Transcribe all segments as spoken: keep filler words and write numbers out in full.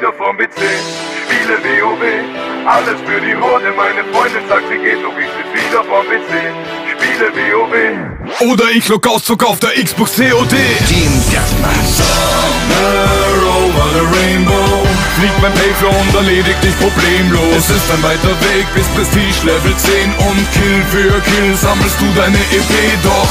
wieder vorm P C. Spiele WoW, alles für die Horde. Meine Freundin sagt, sie geht, doch ich sitz wieder vorm P C. Spiele WoW. Oder ich log aus, zock auf der Xbox C O D. Team Deathmatch. Somewhere over the rainbow. Flieg mein Paper und erledigt dich problemlos. Es ist ein weiter Weg bis Prestige Level zehn. Und Kill für Kill sammelst du deine E P. Doch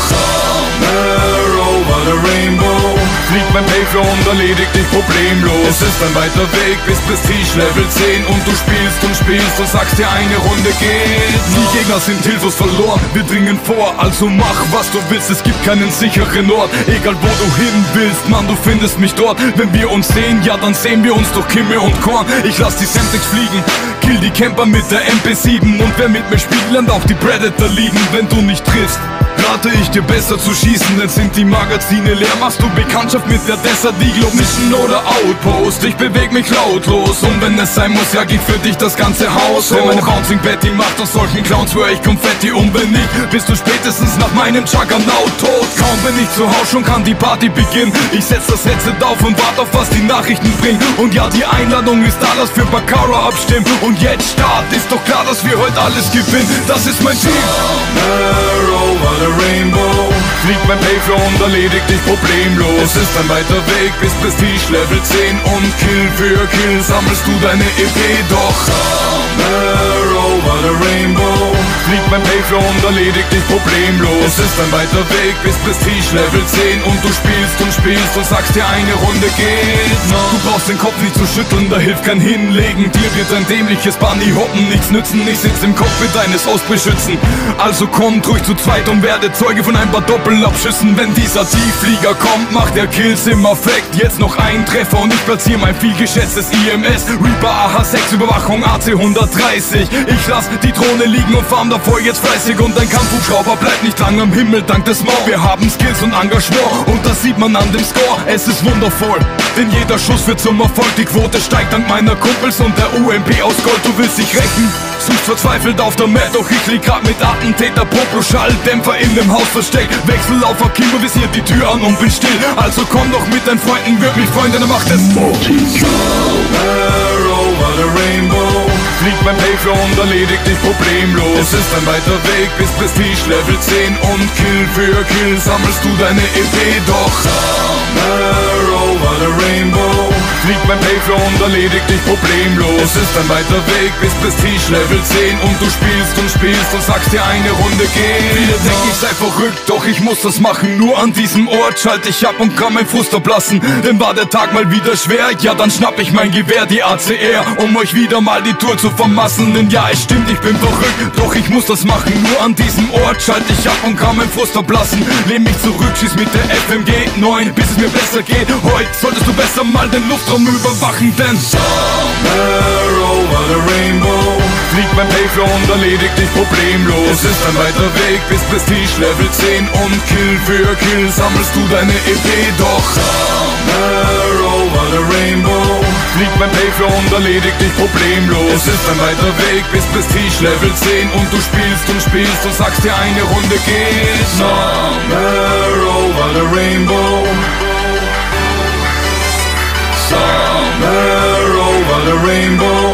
somewhere over the rainbow. Flieg mein Paper und erledigt dich problemlos. Es ist ein weiter Weg bis Prestige Level zehn. Und du spielst und spielst und sagst dir, eine Runde geht. Die Gegner sind hilflos verloren, wir dringen vor. Also mach was du willst, es gibt keinen sicheren Ort. Egal wo du hin willst, Mann, du findest mich dort. Wenn wir uns sehen, ja dann sehen wir uns durch Kimme und Korn. Ich lass die Semtex fliegen, kill die Camper mit der M P sieben. Und wer mit mir spielt, lernt auch die Predator lieben. Wenn du nicht triffst, rate ich dir besser zu schießen, denn sind die Magazine leer. Machst du Bekanntschaft mit der Desert Eagle Mission oder Outpost? Ich beweg mich lautlos und wenn es sein muss, ja geht für dich das ganze Haus. Wenn meine Bouncing Betty macht aus solchen Clowns, schwör ich Konfetti. Und wenn nicht, bist du spätestens nach meinem Juggernaut tot. Kaum bin ich zu Hause, schon kann die Party beginnen. Ich setz das Headset auf und warte auf, was die Nachrichten bringen. Und ja, die Einladung ist da, lass für Baccarat abstimmen. Und jetzt Start, ist doch klar, dass wir heute alles gewinnen. Das ist mein Team. Somewhere over the rainbow. Flieg mein Paper und erledigt dich problemlos. Es ist ein weiter Weg bis Prestige Level zehn. Und Kill für Kill sammelst du deine E P. Doch somewhere over the rainbow. Flieg mein Paper und erledigt dich problemlos. Es ist ein weiter Weg bis Prestige Level zehn. Und du spielst und spielst und sagst dir, eine Runde geht noch. Du brauchst den Kopf nicht zu schütteln, da hilft kein Hinlegen. Dir wird ein dämliches Bunny hoppen nichts nützen. Ich sitz im Cockpit deines Ausbeschützen. Also kommt ruhig zu zweit und werde Zeuge von ein paar Doppelabschüssen. Wenn dieser Tiefflieger kommt, macht der Kills im Affekt. Jetzt noch ein Treffer und ich platziere mein vielgeschätztes I M S. Reaper A H sechs, Überwachung A C hundertdreißig. Ich lass die Drohne liegen und farm davor jetzt fleißig. Und ein Kampfhubschrauber bleibt nicht lang am Himmel dank des Mord. Wir haben Skills und Engagement und das sieht man an dem Score. Es ist wundervoll, denn jeder Schuss wird zum Erfolg. Die Quote steigt dank meiner Kumpels und der U M P aus Gold. Du willst dich rächen, suchst verzweifelt auf der Map. Doch ich lieg grad mit Attentäter, Propro-Schalldämpfer in dem Haus versteckt. Wechsel auf Akimo, visiert die Tür an und bin still. Also komm doch mit deinen Freunden, würd mich freuen, denn er macht es. Somewhere over the rainbow. Flieg mein Paper und erledigt dich problemlos. Es ist ein weiter Weg bis Prestige Level zehn. Und Kill für Kill sammelst du deine E P. Doch somewhere over the rainbow. Flieg mein Paper und erledigt dich problemlos. Es ist ein weiter Weg bis Prestige Level zehn. Und du spielst und spielst und sagst dir, eine Runde geht. Viele denken, ich sei verrückt, doch ich muss das machen. Nur an diesem Ort schalte ich ab und kann mein Fuß ablassen. Denn war der Tag mal wieder schwer, ja dann schnapp ich mein Gewehr, die A C R, um euch wieder mal die Tour zu vermassen. Denn ja, es stimmt, ich bin verrückt, doch ich muss das machen. Nur an diesem Ort schalte ich ab und kann mein Frust ablassen. Lehn mich zurück, schieß mit der F M G neun, bis es mir besser geht. Heute solltest du besser mal den Luftraum überwachen, denn somewhere over the rainbow. Flieg mein Paper und erledigt dich problemlos. Es ist ein weiter Weg bis Prestige Level zehn. Und Kill für Kill sammelst du deine E P. Doch somewhere over the rainbow. Flieg mein Paper und erledigt dich problemlos. Es ist ein weiter Weg bis Prestige Level zehn. Und du spielst und spielst und sagst dir, eine Runde geht. Somewhere over the rainbow. Somewhere over the rainbow.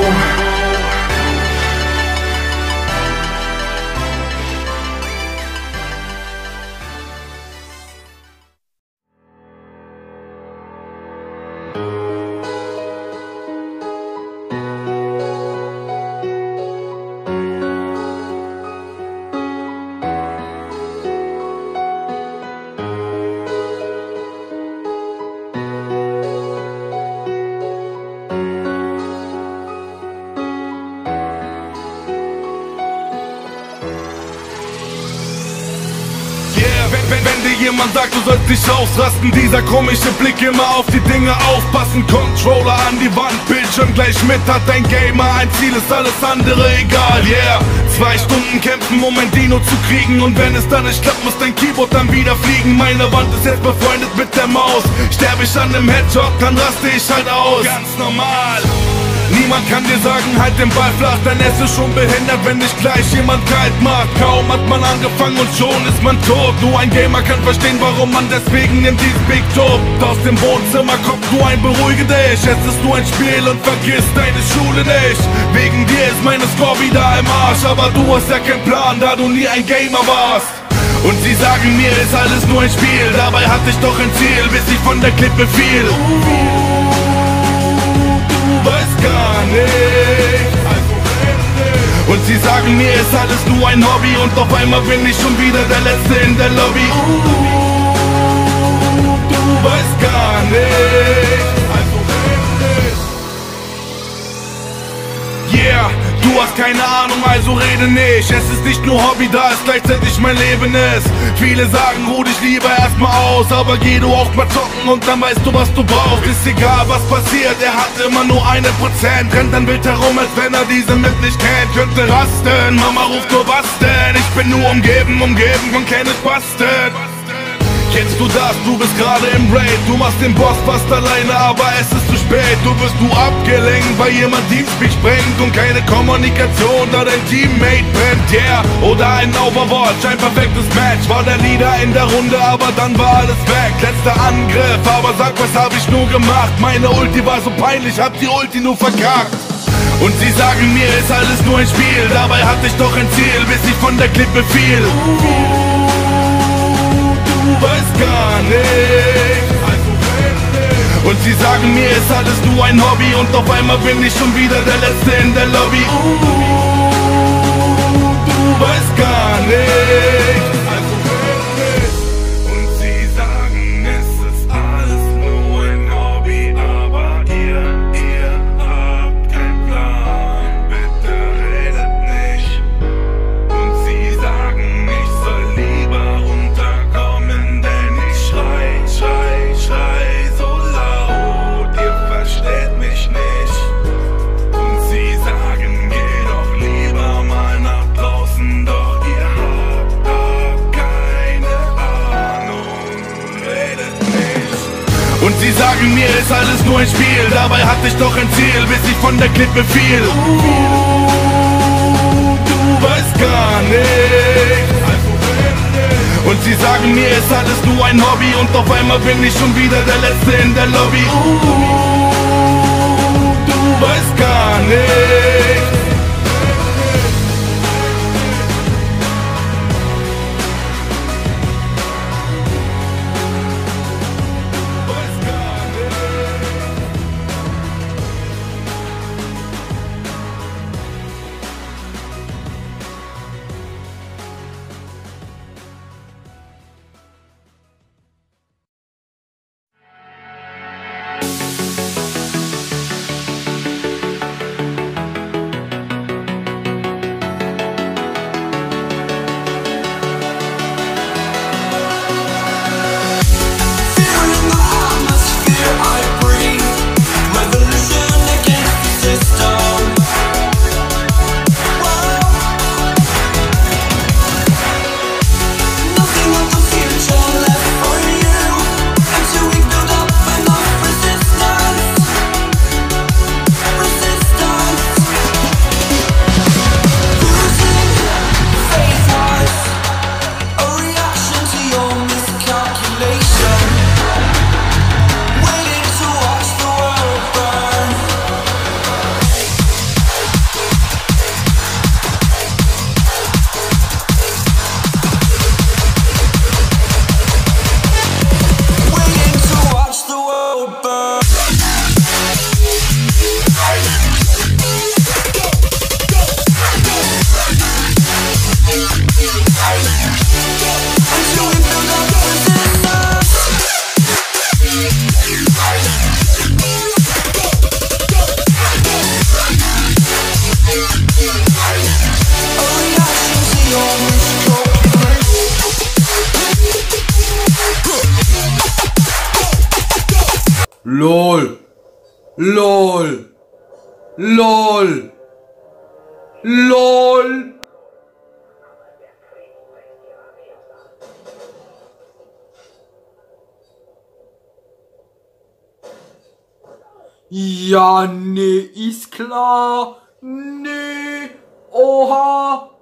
Wenn, wenn dir jemand sagt, du sollst dich ausrasten, dieser komische Blick, immer auf die Dinge aufpassen. Controller an die Wand, Bildschirm gleich mit, hat dein Gamer ein Ziel, ist alles andere egal, yeah. Zwei Stunden kämpfen, um ein Dino zu kriegen, und wenn es dann nicht klappt, muss dein Keyboard dann wieder fliegen. Meine Wand ist jetzt befreundet mit der Maus, sterbe ich an einem Headshot, dann raste ich halt aus. Ganz normal. Niemand kann dir sagen, halt den Ball flach, denn es ist schon behindert, wenn dich gleich jemand kalt macht. Kaum hat man angefangen und schon ist man tot. Nur ein Gamer kann verstehen, warum man deswegen in diesem Big tobt. Aus dem Wohnzimmer kommt nur ein Beruhige dich. Es ist nur ein Spiel und vergiss deine Schule nicht. Wegen dir ist meine Score wieder im Arsch, aber du hast ja keinen Plan, da du nie ein Gamer warst. Und sie sagen mir, ist alles nur ein Spiel, dabei hatte ich doch ein Ziel, bis ich von der Klippe fiel. Uh, du weißt gar nicht, also nicht. Und sie sagen mir, ist alles nur ein Hobby, und auf einmal bin ich schon wieder der Letzte in der Lobby. Uh, du weißt gar nicht, also nicht. Yeah, du hast keine Ahnung, also rede nicht. Es ist nicht nur Hobby, da es gleichzeitig mein Leben ist. Viele sagen, ruh dich lieber erstmal aus, aber geh du auch mal zocken und dann weißt du, was du brauchst. Ist egal, was passiert, er hat immer nur eine Prozent. Rennt dann wild herum, als wenn er diese Map nicht kennt. Könnte rasten, Mama ruft nur was denn? Ich bin nur umgeben, umgeben von Kenneth Basten. Kennst du das? Du bist gerade im Raid, du machst den Boss fast alleine, aber es ist zu spät. Du wirst nur abgelenkt, weil jemand Teamspeak sprengt und keine Kommunikation, da dein Teammate brennt, yeah. Oder ein Overwatch, ein perfektes Match. War der Leader in der Runde, aber dann war alles weg. Letzter Angriff, aber sag, was hab ich nur gemacht? Meine Ulti war so peinlich, hab die Ulti nur verkackt. Und sie sagen mir, ist alles nur ein Spiel, dabei hatte ich doch ein Ziel, bis ich von der Klippe fiel. Du weißt gar nicht, also nicht. Und sie sagen mir, ist alles nur ein Hobby, und auf einmal bin ich schon wieder der Letzte in der Lobby. Uh, du weißt gar nicht, also nicht. Und sie sagen, es ist alles nur ein Hobby, aber ihr, ihr habt keinen Plan, bitte redet nicht. Und sie sagen, ich soll lieber runterkommen, denn ich schrei, schrei, schrei so laut, ihr versteht mich nicht. Und sie sagen, geh doch lieber mal nach draußen, doch ihr habt doch keine Ahnung, redet nicht. Und sie sagen mir, ist alles nur ein Spiel, dabei hatte ich doch ein Ziel, bis ich von der Klippe fiel. Uh, du weißt gar nicht, also nicht. Und sie sagen mir, ist alles nur ein Hobby, und auf einmal bin ich schon wieder der Letzte in der Lobby. Uh, du weißt gar nicht. Weiß gar nicht. LOL. LOL. LOL. LOL. Ja, nee, ist klar. Nee, oha.